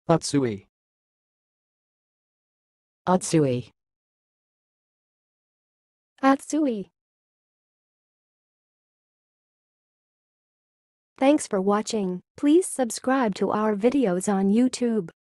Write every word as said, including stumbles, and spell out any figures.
utsui, utsui, utsui. Thanks for watching. Please subscribe to our videos on YouTube.